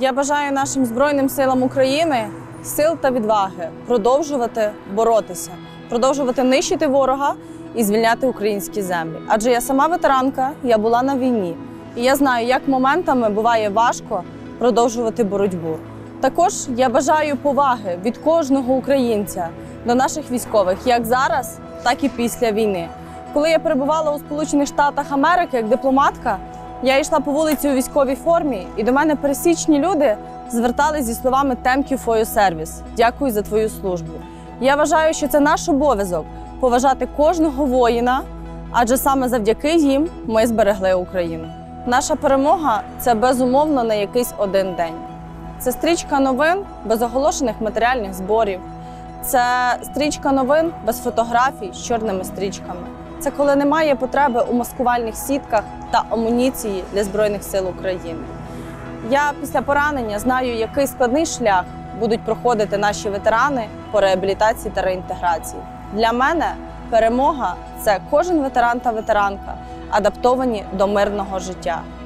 Я бажаю нашим Збройним силам України сил та відваги продовжувати боротися, продовжувати нищити ворога і звільняти українські землі. Адже я сама ветеранка, я була на війні. І я знаю, як моментами буває важко продовжувати боротьбу. Також я бажаю поваги від кожного українця до наших військових, як зараз, так і після війни. Коли я перебувала у Сполучених Штатах Америки як дипломатка, я йшла по вулиці у військовій формі, і до мене пересічні люди звертались зі словами «Thank you for your service» – «Дякую за твою службу». Я вважаю, що це наш обов'язок – поважати кожного воїна, адже саме завдяки їм ми зберегли Україну. Наша перемога – це безумовно не якийсь один день. Це стрічка новин без оголошених матеріальних зборів. Це стрічка новин без фотографій з чорними стрічками. Це коли немає потреби у маскувальних сітках та амуніції для Збройних сил України. Я після поранення знаю, який складний шлях будуть проходити наші ветерани по реабілітації та реінтеграції. Для мене перемога – це кожен ветеран та ветеранка, адаптовані до мирного життя.